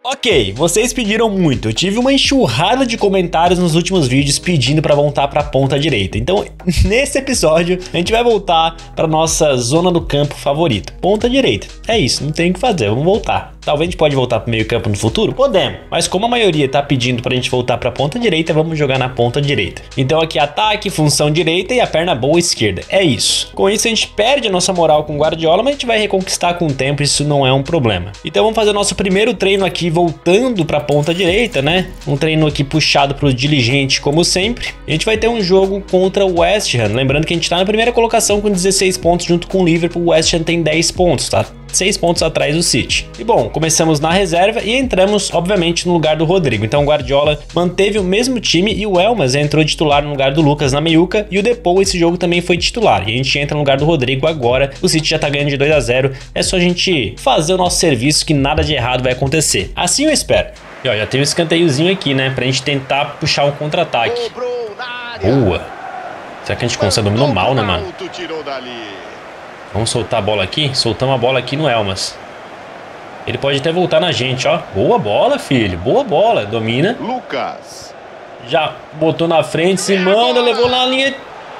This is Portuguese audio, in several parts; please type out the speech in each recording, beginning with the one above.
Ok, vocês pediram muito, eu tive uma enxurrada de comentários nos últimos vídeos pedindo pra voltar pra ponta direita. Então, nesse episódio, a gente vai voltar pra nossa zona do campo favorita, ponta direita. É isso, não tem o que fazer, vamos voltar. Talvez a gente pode voltar pro meio campo no futuro? Podemos, mas como a maioria tá pedindo pra gente voltar pra ponta direita, vamos jogar na ponta direita. Então aqui ataque, função direita e a perna boa esquerda, é isso. Com isso a gente perde a nossa moral com o Guardiola, mas a gente vai reconquistar com o tempo, isso não é um problema. Então vamos fazer nosso primeiro treino aqui voltando pra ponta direita, né? Um treino aqui puxado pro diligente como sempre. A gente vai ter um jogo contra o West Ham, lembrando que a gente tá na primeira colocação com 16 pontos junto com o Liverpool, o West Ham tem 10 pontos, tá? 6 pontos atrás do City. E bom, começamos na reserva e entramos, obviamente, no lugar do Rodrigo. Então o Guardiola manteve o mesmo time e o Elmas entrou titular no lugar do Lucas na meiuca e o Depou esse jogo também foi titular. E a gente entra no lugar do Rodrigo agora. O City já tá ganhando de 2-0. É só a gente fazer o nosso serviço que nada de errado vai acontecer. Assim eu espero. E ó, já tem um escanteiozinho aqui, né? Pra gente tentar puxar um contra-ataque. Boa. Será que a gente consegue dominar mal, né, mano? Vamos soltar a bola aqui? Soltamos a bola aqui no Elmas. Ele pode até voltar na gente, ó. Boa bola, filho. Boa bola. Domina. Lucas. Já botou na frente, se manda, levou na linha.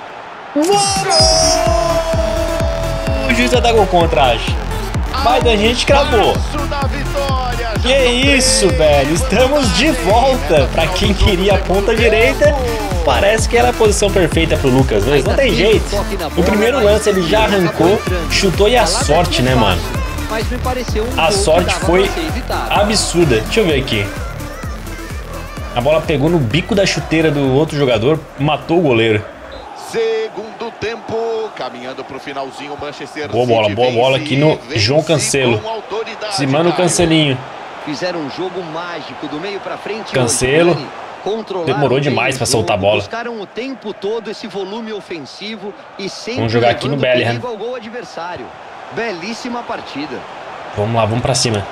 O juiz vai dar gol contra, acho. Mas a gente cravou. Que isso, velho. Estamos de volta. Pra quem queria a ponta direita, parece que era a posição perfeita pro Lucas, mas não tem jeito. No primeiro lance ele já arrancou, chutou e a sorte, né, mano? A sorte foi absurda. Deixa eu ver aqui. A bola pegou no bico da chuteira do outro jogador, matou o goleiro. Segundo tempo, caminhando pro finalzinho, Manchester City. Boa bola aqui no João Cancelo. Se manda o Cancelinho. Fizeram um jogo mágico do meio pra frente. Cancelo. Demorou demais para soltar a bola. Buscaram o tempo todo esse volume ofensivo e sempre vamos jogar aqui no Bellingham. Ao gol adversário. Belíssima partida. Vamos lá, vamos para cima.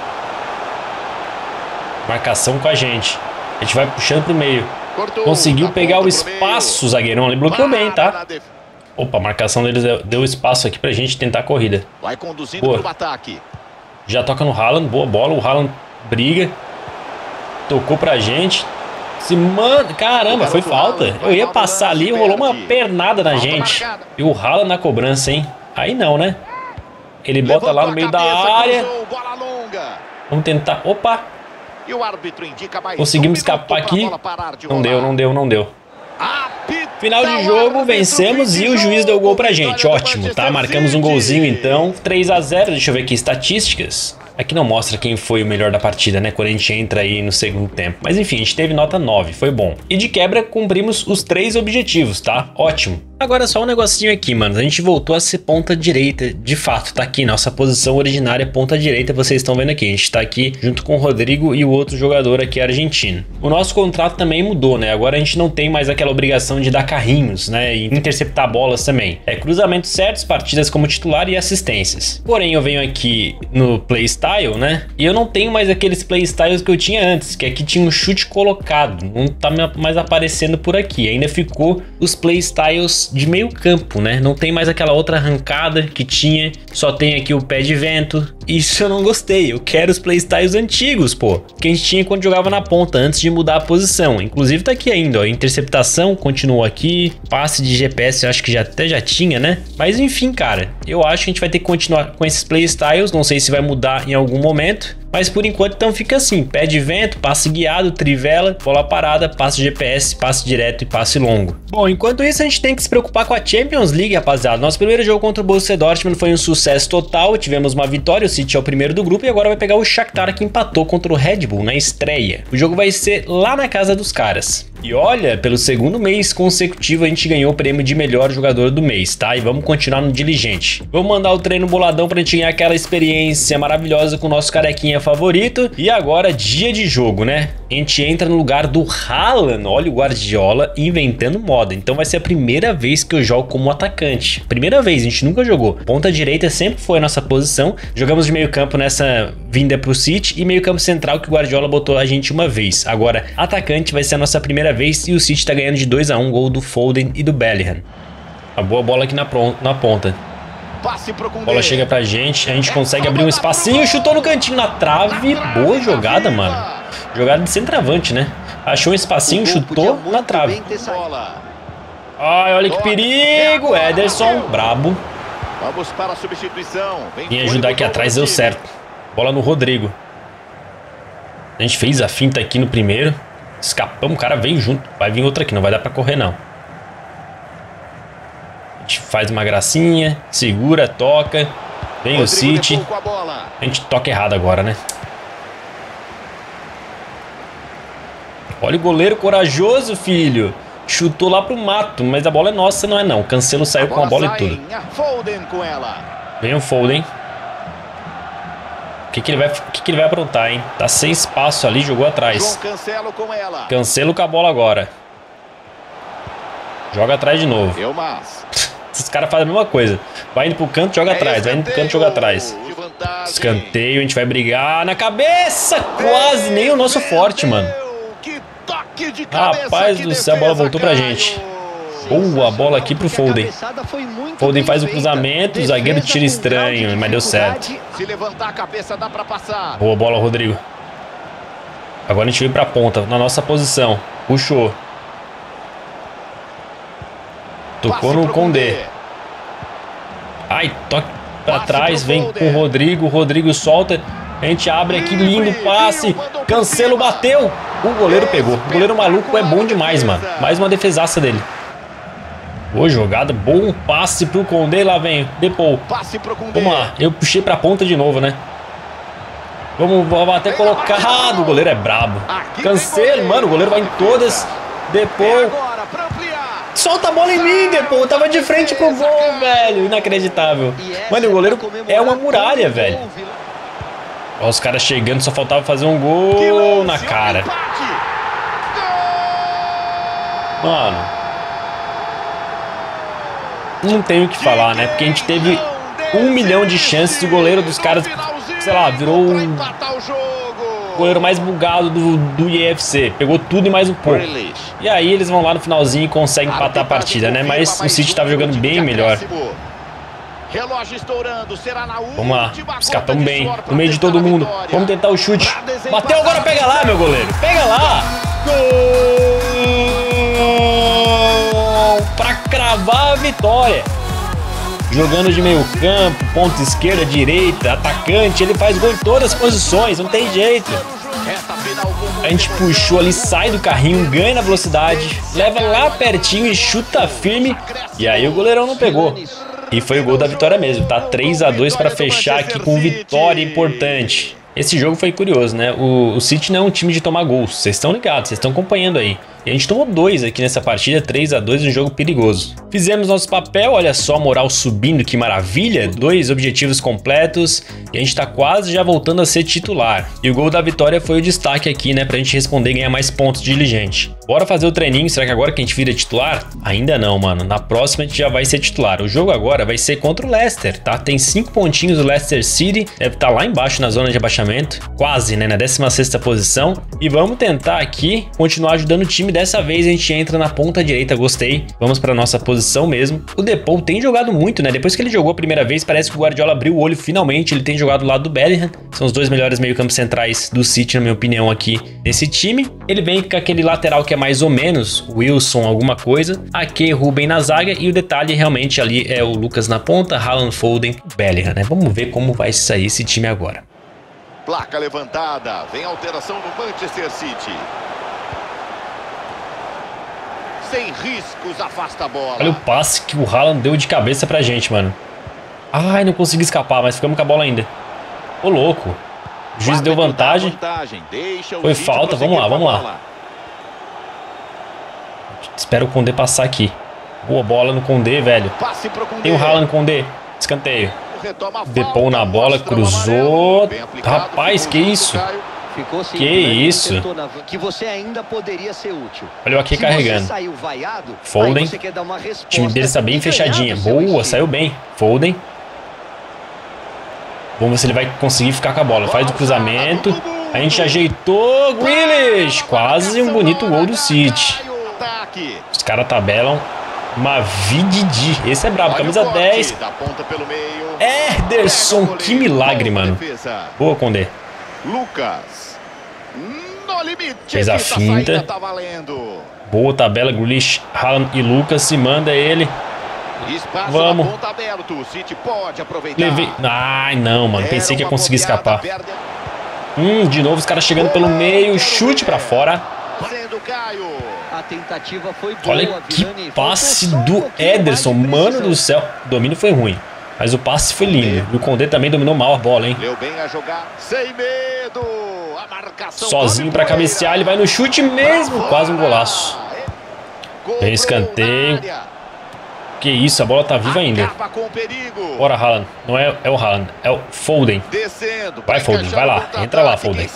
Marcação com a gente. A gente vai puxando pro meio. Conseguiu pegar o espaço, o zagueirão. Ele bloqueou bem, tá? Opa, a marcação deles deu espaço aqui pra gente tentar a corrida. Vai conduzindo pro ataque. Já toca no Haaland, boa bola. O Haaland briga. Tocou pra gente. Se manda, caramba, foi falta. Eu ia passar ali, rolou uma pernada na gente. E o Haaland na cobrança, hein? Aí não, né? Ele bota lá no meio da área. Vamos tentar. Opa! Conseguimos escapar aqui. Não deu. Final de jogo, vencemos e o juiz deu gol pra gente. Ótimo, tá? Marcamos um golzinho então. 3-0, deixa eu ver aqui estatísticas. Aqui não mostra quem foi o melhor da partida, né? Quando a gente entra aí no segundo tempo. Mas enfim, a gente teve nota 9, foi bom. E de quebra, cumprimos os 3 objetivos, tá? Ótimo. Agora só um negocinho aqui, mano. A gente voltou a ser ponta direita. De fato, tá aqui. Nossa posição originária ponta direita, vocês estão vendo aqui. A gente tá aqui junto com o Rodrigo e o outro jogador aqui argentino. O nosso contrato também mudou, né? Agora a gente não tem mais aquela obrigação de dar carrinhos, né? E interceptar bolas também. É cruzamentos certos, partidas como titular e assistências. Porém, eu venho aqui no playstyle, né? E eu não tenho mais aqueles playstyles que eu tinha antes, que aqui tinha um chute colocado. Não tá mais aparecendo por aqui. Ainda ficou os playstyles de meio campo, né? Não tem mais aquela outra arrancada que tinha, só tem aqui o pé de vento. Isso eu não gostei, eu quero os playstyles antigos, pô, que a gente tinha quando jogava na ponta, antes de mudar a posição. Inclusive tá aqui ainda, ó, interceptação continuou aqui, passe de GPS eu acho que até já tinha, né? Mas enfim, cara, eu acho que a gente vai ter que continuar com esses playstyles, não sei se vai mudar em algum momento. Mas por enquanto então fica assim, pé de vento, passe guiado, trivela, bola parada, passe GPS, passe direto e passe longo. Bom, enquanto isso a gente tem que se preocupar com a Champions League, rapaziada. Nosso primeiro jogo contra o Borussia Dortmund foi um sucesso total, tivemos uma vitória, o City é o primeiro do grupo e agora vai pegar o Shakhtar que empatou contra o Red Bull na estreia. O jogo vai ser lá na casa dos caras. E olha, pelo segundo mês consecutivo a gente ganhou o prêmio de melhor jogador do mês, tá? E vamos continuar no diligente. Vamos mandar o treino boladão pra gente ganhar aquela experiência maravilhosa com o nosso carequinha favorito. E agora dia de jogo, né? A gente entra no lugar do Haaland. Olha o Guardiola inventando moda. Então vai ser a primeira vez que eu jogo como atacante. Primeira vez, a gente nunca jogou. Ponta direita sempre foi a nossa posição. Jogamos de meio campo nessa vinda pro City e meio campo central que o Guardiola botou a gente uma vez. Agora, atacante vai ser a nossa primeira vez e o City tá ganhando de 2-1, gol do Foden e do Bellingham. Uma boa bola aqui na ponta. A bola chega pra gente, a gente consegue abrir um espacinho, chutou no cantinho, na trave. Boa jogada, mano. Jogada de centroavante, né? Achou um espacinho, chutou na trave. Ai, olha que perigo. Ederson, brabo. Vamos para a substituição. Vim ajudar aqui atrás, deu certo. Bola no Rodrigo. A gente fez a finta aqui no primeiro. Escapamos, o cara vem junto. Vai vir outra aqui, não vai dar pra correr não. A gente faz uma gracinha, segura, toca. Vem o City. A gente toca errado agora, né? Olha o goleiro corajoso, filho. Chutou lá pro mato, mas a bola é nossa, não é não. O Cancelo saiu com a bola e tudo. Vem o Foden. O que ele vai aprontar, hein? Tá sem espaço ali, jogou atrás. Cancelo com a bola agora. Joga atrás de novo. Esses caras fazem a mesma coisa. Vai indo pro canto, joga atrás. Vai indo pro canto, joga atrás. Escanteio, a gente vai brigar na cabeça. Quase, nem o nosso forte, mano. Rapaz do céu, a bola voltou pra gente. Boa bola aqui pro Foden. Foden faz o cruzamento, o zagueiro tira estranho, mas deu certo. Boa bola, Rodrigo. Agora a gente veio pra ponta, na nossa posição. Puxou. Tocou no Condé. Ai, toque pra trás, vem com o Rodrigo. O Rodrigo solta. A gente abre aqui, lindo passe. Cancelo bateu. O goleiro pegou. O goleiro maluco é bom demais, mano. Mais uma defesaça dele. Boa jogada, bom passe pro Condé. Lá vem, Depou. Vamos lá, eu puxei pra ponta de novo, né? Vamos bater colocado. O goleiro é brabo. Cancelo, mano, o goleiro vai em todas. Depou. Solta a bola em mim, Depou. Eu tava de frente pro gol, velho. Inacreditável. Mano, o goleiro é uma muralha, velho. Ó, os caras chegando, só faltava fazer um gol na cara. Mano, não tenho o que falar, né? Porque a gente teve 1 milhão de chances. O goleiro dos caras, sei lá, virou o goleiro mais bugado do IFC. Pegou tudo e mais um pouco. E aí eles vão lá no finalzinho e conseguem empatar a partida, né? Mas o City tava jogando bem melhor. Vamos lá, escapamos bem, no meio de todo mundo. Vamos tentar o chute. Bateu, agora pega lá, meu goleiro. Pega lá. Gol! Pra cravar a vitória. Jogando de meio campo, ponta esquerda, direita, atacante. Ele faz gol em todas as posições, não tem jeito. A gente puxou ali, sai do carrinho, ganha na velocidade, leva lá pertinho e chuta firme. E aí o goleirão não pegou. E foi o gol da vitória mesmo, tá 3-2 para fechar aqui com vitória importante. Esse jogo foi curioso, né? O City não é um time de tomar gols, vocês estão ligados, vocês estão acompanhando aí. E a gente tomou 2 aqui nessa partida, 3-2, um jogo perigoso. Fizemos nosso papel, olha só, moral subindo, que maravilha. 2 objetivos completos e a gente tá quase já voltando a ser titular. E o gol da vitória foi o destaque aqui, né? Pra gente responder e ganhar mais pontos diligente. Bora fazer o treininho, será que agora que a gente vira titular? Ainda não, mano. Na próxima a gente já vai ser titular. O jogo agora vai ser contra o Leicester, tá? Tem 5 pontinhos o Leicester City, deve estar lá embaixo na zona de abaixamento. Quase, né? Na 16ª posição. E vamos tentar aqui continuar ajudando o time. Dessa vez a gente entra na ponta direita, gostei. Vamos para nossa posição mesmo. O Depou tem jogado muito, né? Depois que ele jogou a primeira vez, parece que o Guardiola abriu o olho finalmente. Ele tem jogado do lado do Bellingham. São os 2 melhores meio-campos centrais do City, na minha opinião, aqui nesse time. Ele vem com aquele lateral que é mais ou menos Wilson, alguma coisa. Aqui, Ruben na zaga. E o detalhe realmente ali é o Lucas na ponta, Haaland, Foden, Bellingham, né? Vamos ver como vai sair esse time agora. Placa levantada. Vem alteração no Manchester City. Sem riscos, afasta a bola. Olha o passe que o Haaland deu de cabeça pra gente, mano. Ai, não consegui escapar, mas ficamos com a bola ainda. Ô, louco. O juiz deu vantagem. Foi falta, vamos lá, vamos lá. Espero o Condé passar aqui. Boa bola no Condé, velho. Tem o Haaland no Condé. Escanteio. Depou na bola, cruzou. Rapaz, que isso? Que isso? Que você ainda poderia ser útil. Olha eu aqui carregando. Foden. O time dele está bem fechadinha. Boa, saiu bem. Foden. Vamos ver se ele vai conseguir ficar com a bola. Faz o cruzamento. A gente ajeitou. Grealish. Quase um bonito gol do City. Os caras tabelam. Mavididi. Esse é brabo. Camisa 10. Ederson. Que milagre, mano. Boa, Condé. Lucas. No limite. Fez a finta. Boa tabela. Grealish, Haaland e Lucas. Se manda ele. Vamos. Levei. Ai, não, mano. Pensei que ia conseguir escapar. De novo os caras chegando pelo meio. Chute pra fora. A tentativa foi boa. Olha que passe do Ederson. Mano do céu. O domínio foi ruim, mas o passe foi lindo. E o Condé também dominou mal a bola, hein? Sozinho pra cabecear. Ele vai no chute mesmo. Quase um golaço. Vem escanteio. Que isso, a bola tá viva ainda. Bora, Haaland. Não é o Haaland, é o Foden. Vai, Foden, vai lá. Entra lá, Foden.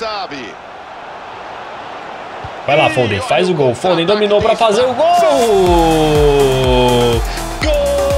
Vai lá, Foden, faz o gol. Foden dominou pra fazer o gol. Gol!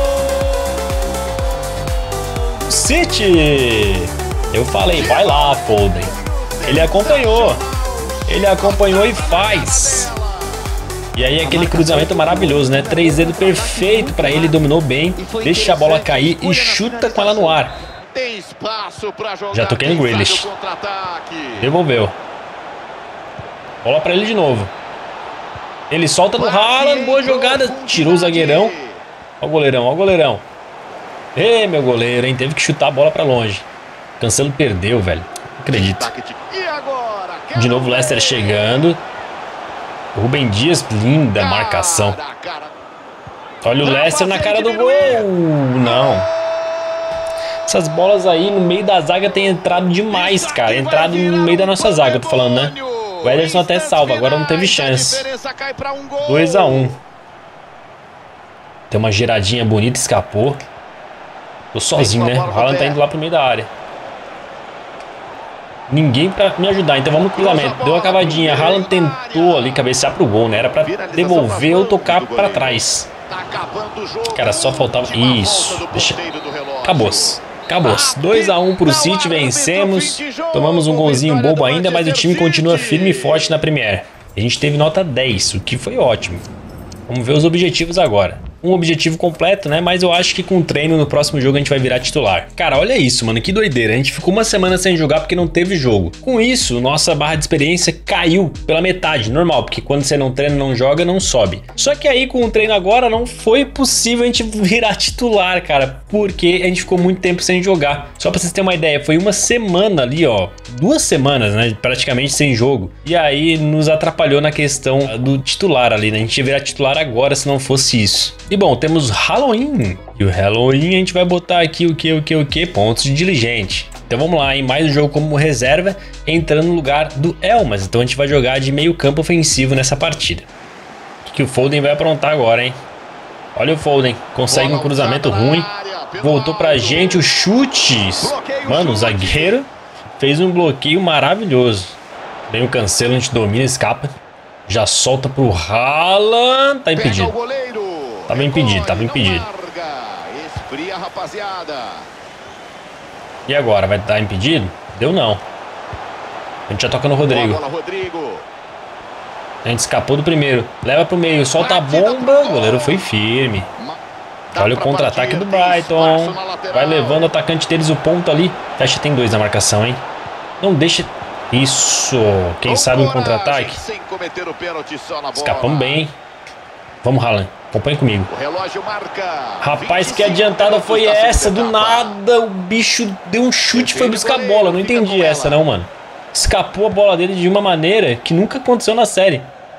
City! Eu falei, vai lá, Foden. Ele acompanhou. Ele acompanhou e faz. E aí aquele cruzamento maravilhoso, né? 3 dedos perfeito pra ele, dominou bem. Deixa a bola cair e chuta com ela no ar. Já toquei no Grealish. Devolveu. Bola pra ele de novo. Ele solta no Haaland. Boa jogada. Tirou o zagueirão. Ó o goleirão, ó o goleirão. Ê, meu goleiro, hein? Teve que chutar a bola pra longe. Cancelo perdeu, velho. Não acredito. De novo o Leicester chegando. Rubem Dias, linda marcação. Olha o Leicester na cara do gol. Não. Essas bolas aí no meio da zaga tem entrado demais, cara. Entrado no meio da nossa zaga, eu tô falando, né? O Ederson até salva, agora não teve chance. 2 a 1. Tem uma giradinha bonita, escapou. Tô sozinho, né? O Haaland tá indo lá pro meio da área. Ninguém pra me ajudar, então vamos no cruzamento. Deu uma cavadinha, Haaland tentou ali cabecear pro gol, né? Era pra devolver ou tocar pra trás. Cara, só faltava... Isso, deixa... Acabou-se. Acabou-se. 2 a 1 pro City, vencemos. Tomamos um golzinho bobo ainda, mas o time continua firme e forte na Premier. A gente teve nota 10, o que foi ótimo. Vamos ver os objetivos agora. Um objetivo completo, né? Mas eu acho que com treino no próximo jogo a gente vai virar titular. Cara, olha isso, mano. Que doideira. A gente ficou uma semana sem jogar porque não teve jogo. Com isso, nossa barra de experiência caiu pela metade. Normal, porque quando você não treina, não joga, não sobe. Só que aí com o treino agora não foi possível a gente virar titular, cara. Porque a gente ficou muito tempo sem jogar. Só pra vocês terem uma ideia, foi uma semana ali, ó. 2 semanas, né? Praticamente sem jogo. E aí nos atrapalhou na questão do titular ali, né? A gente ia virar titular agora se não fosse isso. E bom, temos Halloween. E o Halloween a gente vai botar aqui o que? Pontos de diligente. Então vamos lá, hein? Mais um jogo como reserva, entrando no lugar do Elmas. Então a gente vai jogar de meio campo ofensivo nessa partida. O que o Foden vai aprontar agora, hein? Olha o Foden, consegue um cruzamento ruim. Voltou pra gente o chute. Mano, o zagueiro fez um bloqueio maravilhoso. Vem o Cancelo, a gente domina, escapa. Já solta pro Haaland. Tá impedido. Tava impedido, tava impedido. E agora, vai estar impedido? Deu não. A gente já toca no Rodrigo. A gente escapou do primeiro. Leva pro meio, solta a bomba. O goleiro foi firme. Olha o contra-ataque do Brighton. Vai levando o atacante deles, o ponto ali. Fecha, tem 2 na marcação, hein? Não deixa... Isso. Quem sabe um contra-ataque. Escapamos bem. Vamos, Haaland. Acompanhe comigo. Rapaz, que adiantada foi essa? Do nada o bicho deu um chute e foi buscar a bola. Não entendi essa não, mano. Escapou a bola dele de uma maneira que nunca aconteceu na série.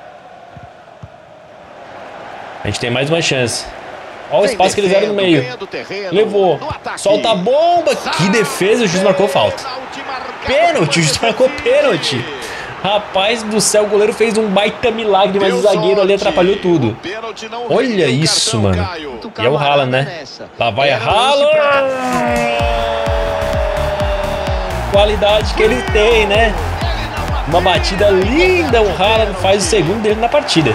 A gente tem mais uma chance. Olha o espaço que eles deram no meio. Levou. Solta a bomba. Que defesa. O juiz marcou falta. Pênalti. O juiz marcou pênalti. Rapaz do céu, o goleiro fez um baita milagre, mas o zagueiro ali atrapalhou tudo. Olha isso, mano. E é o Haaland, né? Lá vai a Haaland. Qualidade que ele tem, né? Uma batida linda. O Haaland faz o segundo dele na partida.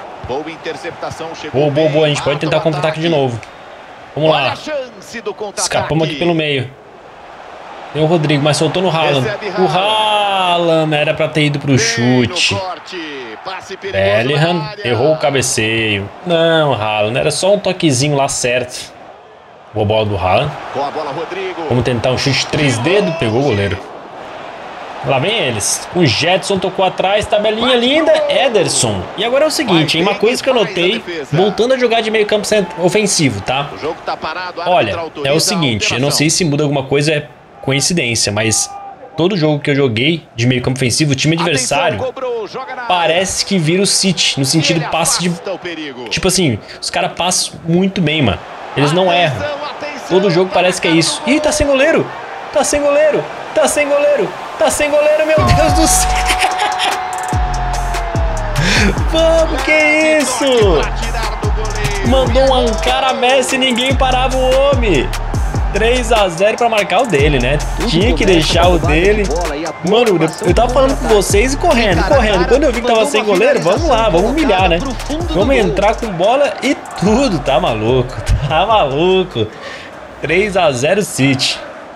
Boa. A gente pode tentar contra-ataque de novo. Vamos lá. Escapamos aqui pelo meio. Tem o Rodrigo, mas soltou no Haaland. O Haaland era pra ter ido pro chute. Bellingham errou o cabeceio. Não, Haaland, era só um toquezinho lá certo. Boa bola do Haaland. Vamos tentar um chute 3 dedos. Pegou o goleiro. Lá vem eles. O Jetson tocou atrás. Tabelinha linda. Ederson. E agora é o seguinte, hein? Uma coisa que eu notei, voltando a jogar de meio campo ofensivo, tá? Olha, é o seguinte, eu não sei se muda alguma coisa, é coincidência, mas todo jogo que eu joguei de meio campo ofensivo, o time adversário parece que vira o City, no sentido passe de... Tipo assim, os caras passam muito bem, mano. Eles não erram. Todo jogo parece que é isso. Ih, tá sem goleiro. Tá sem goleiro. Tá sem goleiro. Tá sem goleiro, meu Deus do céu. Vamos, que isso? Mandou um Ankara Messi e ninguém parava o homem. 3 a 0 pra marcar o dele, né? Tinha que deixar o dele. Mano, eu tava falando com vocês e correndo. Quando eu vi que tava sem goleiro, vamos lá, vamos humilhar, né? Vamos entrar com bola e tudo. Tá maluco, tá maluco. 3 a 0 City.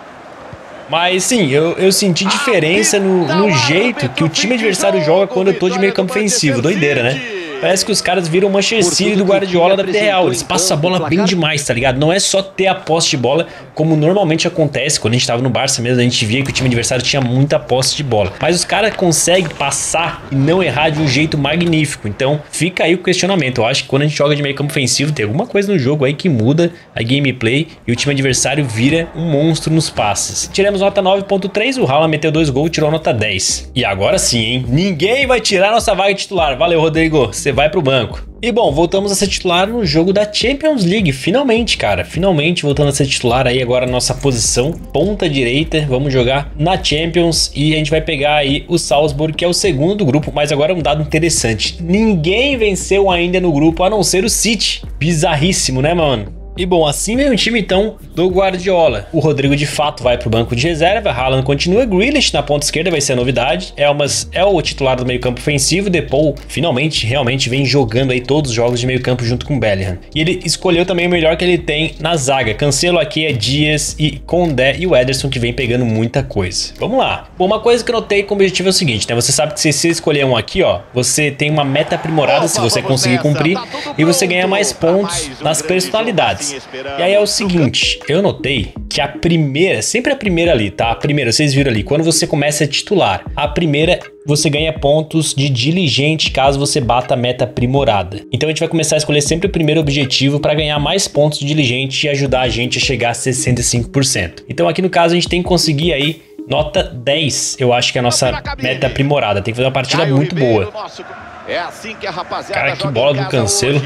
Mas sim, eu senti diferença no jeito que o time adversário joga quando eu tô de meio campo ofensivo. Doideira, né? Parece que os caras viram o Manchester City do Guardiola da vida real. Eles passam a bola bem demais, tá ligado? Não é só ter a posse de bola, como normalmente acontece. Quando a gente tava no Barça mesmo, a gente via que o time adversário tinha muita posse de bola. Mas os caras conseguem passar e não errar de um jeito magnífico. Então, fica aí o questionamento. Eu acho que quando a gente joga de meio campo ofensivo, tem alguma coisa no jogo aí que muda a gameplay e o time adversário vira um monstro nos passes. Tiramos nota 9.3, o Haaland meteu 2 gols, tirou nota 10. E agora sim, hein? Ninguém vai tirar nossa vaga titular. Valeu, Rodrigo. Você vai pro banco. E bom, voltamos a ser titular no jogo da Champions League, finalmente, cara, finalmente voltando a ser titular aí agora na nossa posição, ponta direita, vamos jogar na Champions e a gente vai pegar aí o Salzburg, que é o segundo do grupo, mas agora um dado interessante, ninguém venceu ainda no grupo a não ser o City, bizarríssimo, né, mano? E bom, assim vem o time então do Guardiola. O Rodrigo de fato vai pro banco de reserva, Haaland continua, Grealish na ponta esquerda vai ser a novidade, Elmas é o titular do meio campo ofensivo, Depou finalmente, realmente vem jogando aí todos os jogos de meio campo junto com o Bellingham. E ele escolheu também o melhor que ele tem na zaga, Cancelo aqui é Dias e Condé e o Ederson que vem pegando muita coisa. Vamos lá. Bom, uma coisa que eu notei como objetivo é o seguinte, né? Você sabe que se você escolher um aqui, ó, você tem uma meta aprimorada se você conseguir cumprir e você ganha mais pontos nas personalidades. E aí é o seguinte, eu notei que a primeira, sempre a primeira ali, tá? A primeira, vocês viram ali, quando você começa a titular, a primeira você ganha pontos de diligente caso você bata a meta aprimorada. Então a gente vai começar a escolher sempre o primeiro objetivo para ganhar mais pontos de diligente e ajudar a gente a chegar a 65%. Então aqui no caso a gente tem que conseguir aí nota 10, eu acho que é a nossa meta aprimorada. Tem que fazer uma partida muito boa. Cara, que bola do Cancelo.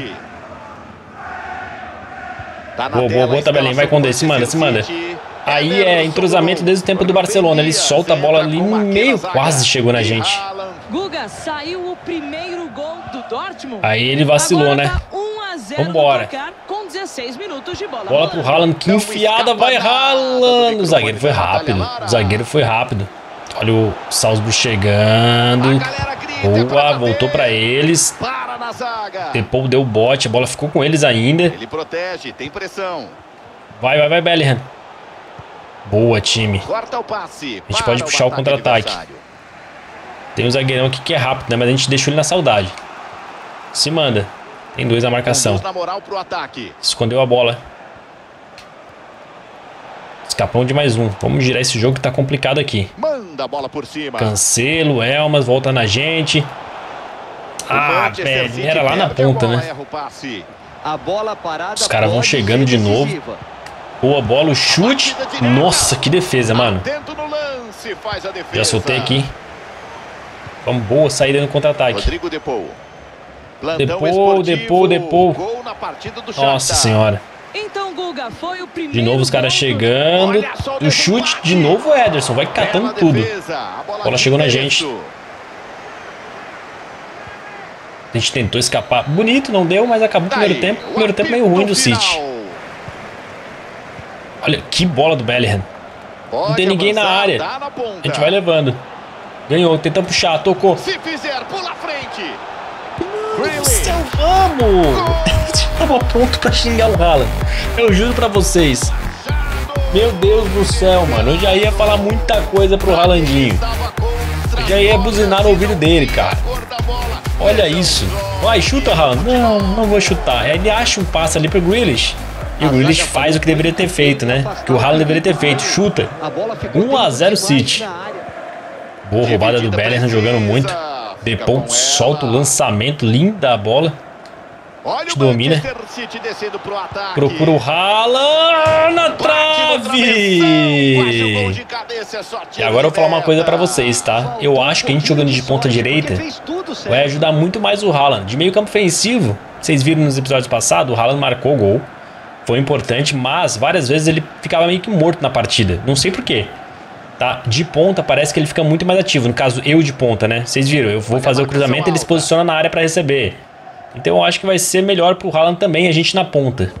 Boa, tabelinha, vai com se manda. Aí é entrosamento desde o tempo do Barcelona, ele solta a bola ali no meio, quase chegou na gente. Guga, saiu o primeiro gol do Dortmund. Aí ele vacilou, né? Vambora. Bola pro Haaland, que enfiada, vai Haaland. O zagueiro foi rápido. Olha o Salzburg chegando. Boa, voltou pra eles. Depou deu o bote, a bola ficou com eles ainda. Ele protege, tem pressão. Vai, Bellingham. Boa, time. Corta o passe. A gente pode puxar o contra-ataque. Tem um zagueirão aqui que é rápido, né? Mas a gente deixou ele na saudade. Se manda. Tem 2 na marcação. Escondeu a bola. Escapamos de mais um. Vamos girar esse jogo que tá complicado aqui. Manda a bola por cima. Cancelo, Elmas, volta na gente. Velho, era lá na ponta, né? Os caras vão chegando de novo. Boa bola, o chute. Nossa, que defesa, mano. Já soltei aqui. Vamos, boa saída no contra-ataque. Depou. Nossa senhora. Então, Guga, foi o primeiro. De novo os caras chegando. O chute, de novo o Ederson. Vai catando tudo. A bola chegou na gente. A gente tentou escapar. Bonito, não deu, mas acabou o primeiro tempo. Primeiro tempo meio ruim do City. Olha, que bola do Bellingham. Não tem ninguém na área. A gente vai levando. Ganhou, tenta puxar, tocou. Se fizer, pula a frente. Vamos! Tava pronto pra xingar o Haaland. Eu juro pra vocês. Meu Deus do céu, mano. Eu já ia falar muita coisa pro Haalandinho. Eu já ia buzinar no ouvido dele, cara. Olha isso. Vai, chuta, Haaland. Não vou chutar. Ele acha um passe ali pro Grealish. E o Grealish faz o que deveria ter feito, né? Que o Haaland deveria ter feito. Chuta. 1 a 0 City. Boa roubada do Bellingham, jogando muito. Depon solta o lançamento. Linda a bola. Domina. Procura o Haaland na trave. E agora eu vou falar uma coisa pra vocês, tá? Eu acho que a gente jogando de ponta direita vai ajudar muito mais o Haaland. De meio campo ofensivo, vocês viram nos episódios passados, o Haaland marcou o gol. Foi importante, mas várias vezes ele ficava meio que morto na partida. Não sei porquê. Tá? De ponta parece que ele fica muito mais ativo. No caso, eu de ponta, né? Vocês viram, eu vou fazer o cruzamento e ele se posiciona na área pra receber. Então eu acho que vai ser melhor pro Haaland também, a gente na ponta.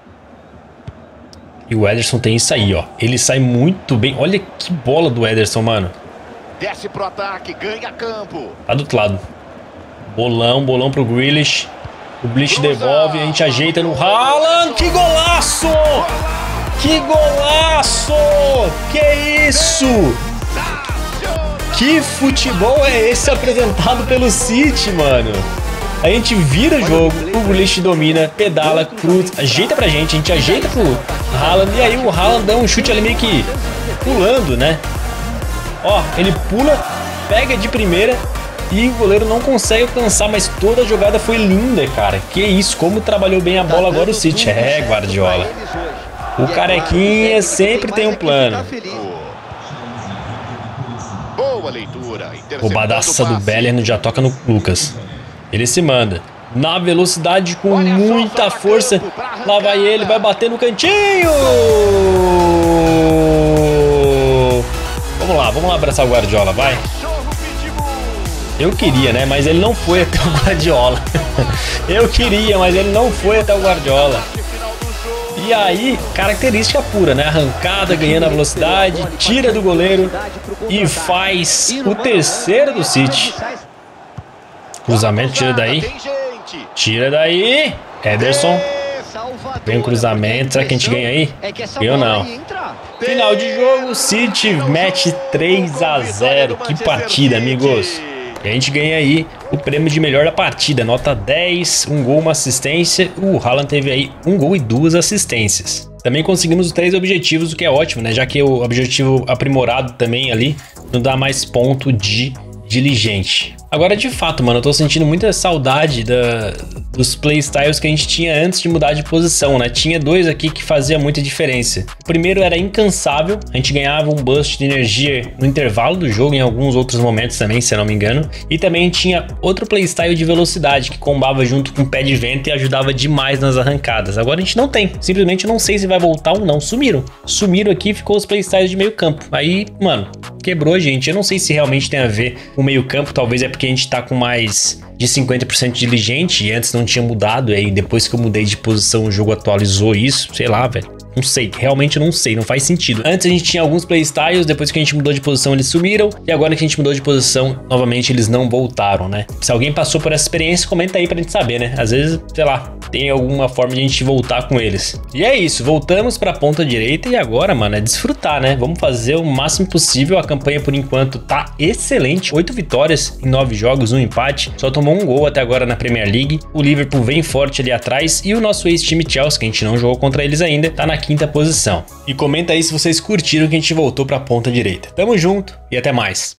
E o Ederson tem isso aí, ó. Ele sai muito bem. Olha que bola do Ederson, mano. Desce pro ataque, ganha campo. Tá do outro lado. Bolão pro Grealish. O Grealish devolve, a gente ajeita no Haaland. Que golaço! Que golaço! Que isso? Que futebol é esse apresentado pelo City, mano? A gente vira o jogo, o Grealish domina, pedala, cruza, ajeita pra gente, a gente ajeita pro Haaland. E aí o Haaland dá um chute ali meio que pulando, né? Ó, ele pula, pega de primeira e o goleiro não consegue alcançar, mas toda a jogada foi linda, cara. Que isso, como trabalhou bem a bola agora o City. É, Guardiola. O carequinha sempre tem um plano. Boa leitura. Roubadaça do Bellingham, já toca no Lucas. Ele se manda na velocidade com muita força. Lá vai ele, vai bater no cantinho. Vamos lá abraçar o Guardiola, vai. Eu queria, né? Mas ele não foi até o Guardiola. Eu queria, mas ele não foi até o Guardiola. E aí, característica pura, né? Arrancada, ganhando a velocidade, tira do goleiro e faz o terceiro do City. Cruzamento, tira daí. Tira daí. Ederson. Vem o cruzamento. Será que a gente ganha aí? Ganhou não. Final de jogo, City mete 3 a 0. Que partida, amigos. E a gente ganha aí o prêmio de melhor da partida. Nota 10, um gol, uma assistência. O Haaland teve aí um gol e 2 assistências. Também conseguimos os 3 objetivos, o que é ótimo, né? Já que o objetivo aprimorado também ali nos dá mais ponto de diligente. Agora, de fato, mano, eu tô sentindo muita saudade dos playstyles que a gente tinha antes de mudar de posição, né? Tinha 2 aqui que fazia muita diferença. O primeiro era incansável, a gente ganhava um boost de energia no intervalo do jogo, em alguns outros momentos também, se eu não me engano. E também tinha outro playstyle de velocidade, que combava junto com o pé de vento e ajudava demais nas arrancadas. Agora a gente não tem, simplesmente não sei se vai voltar ou não. Sumiram aqui e ficou os playstyles de meio campo. Aí, mano, quebrou a gente. Eu não sei se realmente tem a ver com o meio campo, talvez é porque a gente tá com mais de 50% diligente e antes não tinha mudado, e aí depois que eu mudei de posição o jogo atualizou isso, sei lá, velho. Não sei, realmente não sei, não faz sentido. Antes a gente tinha alguns playstyles, depois que a gente mudou de posição eles sumiram, e agora que a gente mudou de posição, novamente eles não voltaram, né? Se alguém passou por essa experiência, comenta aí pra gente saber, né? Às vezes, sei lá, tem alguma forma de a gente voltar com eles. E é isso, voltamos pra ponta direita e agora, mano, é desfrutar, né? Vamos fazer o máximo possível. A campanha por enquanto tá excelente, 8 vitórias em 9 jogos, 1 empate, só tomou um gol até agora na Premier League. O Liverpool vem forte ali atrás e o nosso ex-time Chelsea, que a gente não jogou contra eles ainda, tá na 5ª posição. E comenta aí se vocês curtiram que a gente voltou pra ponta direita. Tamo junto e até mais.